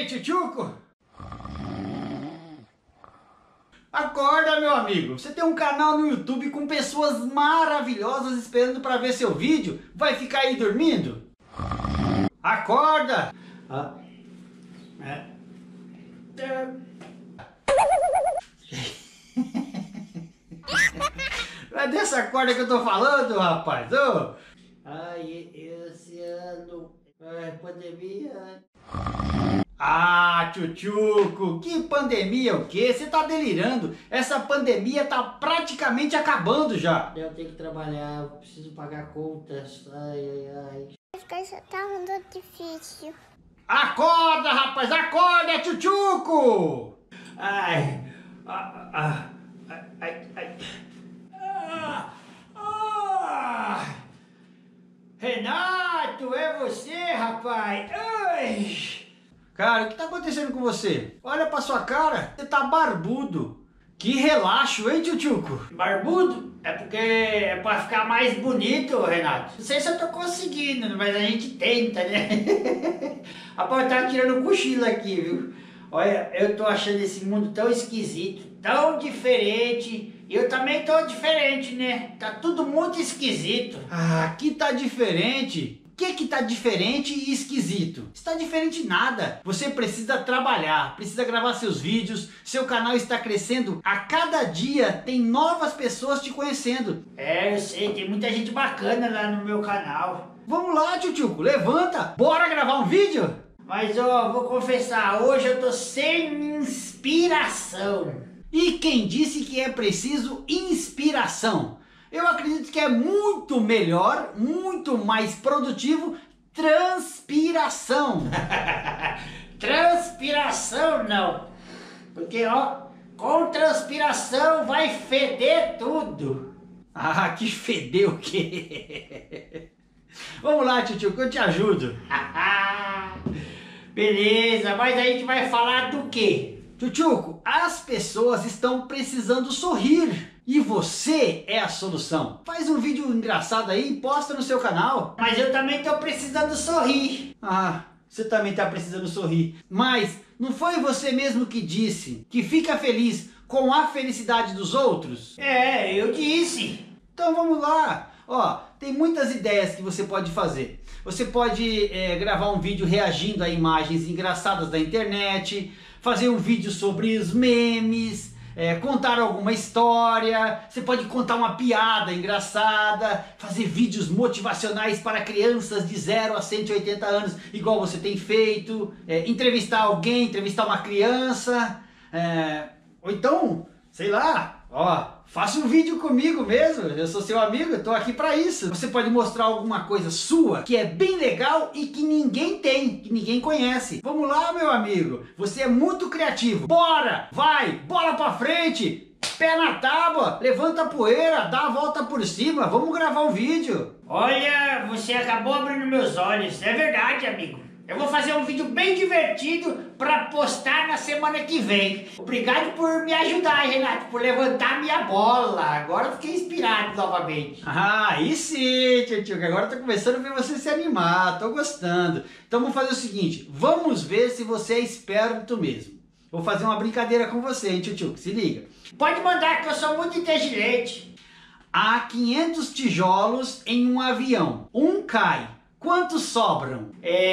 Ei, tchutchuco! Acorda, meu amigo. Você tem um canal no YouTube com pessoas maravilhosas esperando para ver seu vídeo. Vai ficar aí dormindo? Acorda! É dessa corda que eu tô falando, rapaz. Ô. Ai, esse ano, pandemia. Ah, tchutchuco, que pandemia o quê? Você tá delirando. Essa pandemia tá praticamente acabando já. Eu tenho que trabalhar, eu preciso pagar contas. Ai. Tá muito difícil. Acorda, rapaz, acorda, tchutchuco! Ai. Renato, é você, rapaz? Ai. Cara, o que tá acontecendo com você? Olha pra sua cara, você tá barbudo. Que relaxo, hein, tchutchuco? Barbudo? É porque é pra ficar mais bonito, Renato. Não sei se eu tô conseguindo, mas a gente tenta, né? Rapaz, eu tava tirando um cochilo aqui, viu? Olha, eu tô achando esse mundo tão esquisito, tão diferente. E eu também tô diferente, né? Tá tudo muito esquisito. Ah, aqui tá diferente. O que tá diferente e esquisito? Está diferente nada. Você precisa trabalhar, precisa gravar seus vídeos, seu canal está crescendo. A cada dia tem novas pessoas te conhecendo. É, eu sei, tem muita gente bacana lá no meu canal. Vamos lá, tchutchuco, levanta. Bora gravar um vídeo? Mas ó, vou confessar, hoje eu tô sem inspiração. E quem disse que é preciso inspiração? Eu acredito que é muito melhor, muito mais produtivo, transpiração. Transpiração não. Porque ó, com transpiração vai feder tudo. Ah, que fedeu o quê? Vamos lá, tchutchuco, eu te ajudo. Beleza, mas a gente vai falar do quê? Tchutchuco, as pessoas estão precisando sorrir. E você é a solução. Faz um vídeo engraçado aí e posta no seu canal. Mas eu também tô precisando sorrir. Ah, você também tá precisando sorrir. Mas não foi você mesmo que disse que fica feliz com a felicidade dos outros? É, eu disse. Então vamos lá. Ó, tem muitas ideias que você pode fazer. Você pode gravar um vídeo reagindo a imagens engraçadas da internet, fazer um vídeo sobre os memes, contar alguma história, você pode contar uma piada engraçada, fazer vídeos motivacionais para crianças de 0 a 180 anos, igual você tem feito, entrevistar alguém, entrevistar uma criança, ou então, sei lá, ó, faça um vídeo comigo mesmo, eu sou seu amigo, eu tô aqui para isso. Você pode mostrar alguma coisa sua que é bem legal e que ninguém tem, que ninguém conhece. Vamos lá, meu amigo, você é muito criativo. Bora, vai, bola para frente, pé na tábua, levanta a poeira, dá a volta por cima, vamos gravar um vídeo. Olha, você acabou abrindo meus olhos, é verdade, amigo. Eu vou fazer um vídeo bem divertido para postar na semana que vem. Obrigado por me ajudar, Renato, por levantar minha bola. Agora eu fiquei inspirado novamente. Ah, aí sim, tchutchuco, agora eu tô começando a ver você se animar, tô gostando. Então vamos fazer o seguinte, vamos ver se você é esperto mesmo. Vou fazer uma brincadeira com você, hein, tchutchuco, se liga. Pode mandar que eu sou muito inteligente. Há 500 tijolos em um avião, um cai. Quantos sobram?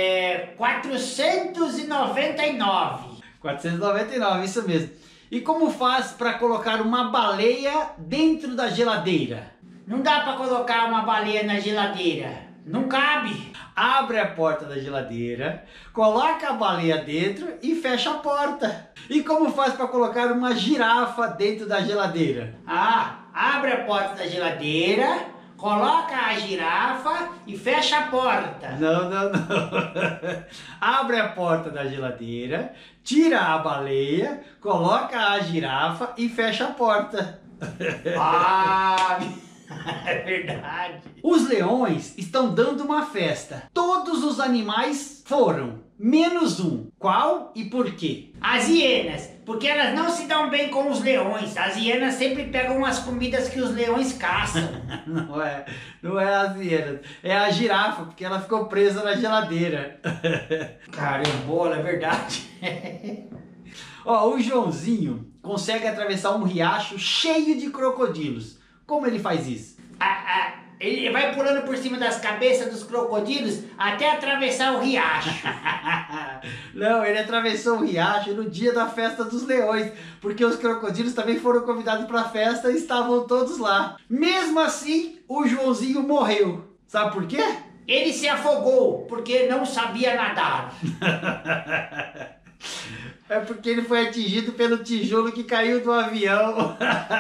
499. 499, isso mesmo. E como faz para colocar uma baleia dentro da geladeira? Não dá para colocar uma baleia na geladeira. Não cabe. Abre a porta da geladeira, coloca a baleia dentro e fecha a porta. E como faz para colocar uma girafa dentro da geladeira? Abre a porta da geladeira, coloca a girafa e fecha a porta. Não. Abre a porta da geladeira, tira a baleia, coloca a girafa e fecha a porta. É verdade. Os leões estão dando uma festa. Todos os animais foram, menos um. Qual e por quê? As hienas, porque elas não se dão bem com os leões. As hienas sempre pegam as comidas que os leões caçam. Não é as hienas. É a girafa, porque ela ficou presa na geladeira. Carambola, é verdade. Ó, o Joãozinho consegue atravessar um riacho cheio de crocodilos. Como ele faz isso? Ele vai pulando por cima das cabeças dos crocodilos até atravessar o riacho. Não, ele atravessou o riacho no dia da festa dos leões, porque os crocodilos também foram convidados para a festa e estavam todos lá. Mesmo assim, o Joãozinho morreu. Sabe por quê? Ele se afogou porque não sabia nadar. É porque ele foi atingido pelo tijolo que caiu do avião.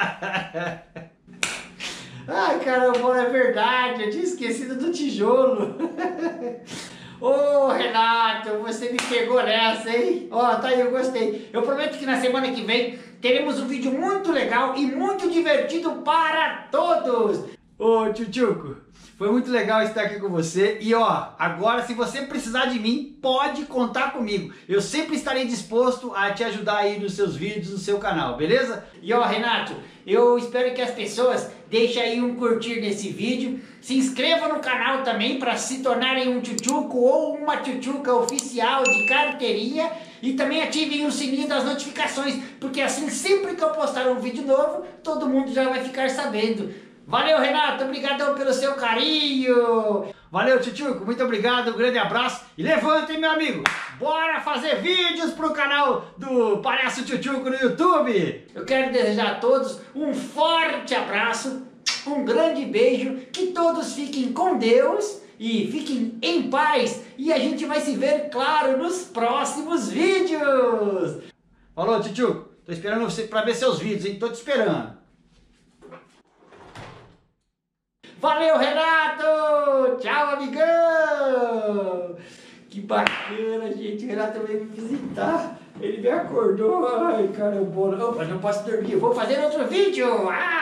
Ai, caramba, é verdade, eu tinha esquecido do tijolo. Ô, Renato, você me pegou nessa, hein? Ó, tá aí, eu gostei. Eu prometo que na semana que vem teremos um vídeo muito legal e muito divertido para todos. Ô, Tchutchuco, foi muito legal estar aqui com você. E ó, agora se você precisar de mim, pode contar comigo. Eu sempre estarei disposto a te ajudar aí nos seus vídeos, no seu canal, beleza? E ó, Renato, eu espero que as pessoas deixem aí um curtir nesse vídeo. Se inscreva no canal também para se tornarem um tchutchuco ou uma tchutchuca oficial de carteirinha. E também ativem o sininho das notificações, porque assim sempre que eu postar um vídeo novo, todo mundo já vai ficar sabendo. Valeu, Renato, obrigadão pelo seu carinho. Valeu, Tchutchuco, muito obrigado, um grande abraço. E levantem, meu amigo, bora fazer vídeos pro canal do Palhaço Tchutchuco no YouTube. Eu quero desejar a todos um forte abraço, um grande beijo, que todos fiquem com Deus e fiquem em paz. E a gente vai se ver, claro, nos próximos vídeos. Falou, Tchutchuco, tô esperando você pra ver seus vídeos, hein? Tô te esperando. Valeu, Renato! Tchau, amigão! Que bacana, gente. O Renato veio me visitar. Ele me acordou. Ai, caramba. Opa, não posso dormir. Eu vou fazer outro vídeo.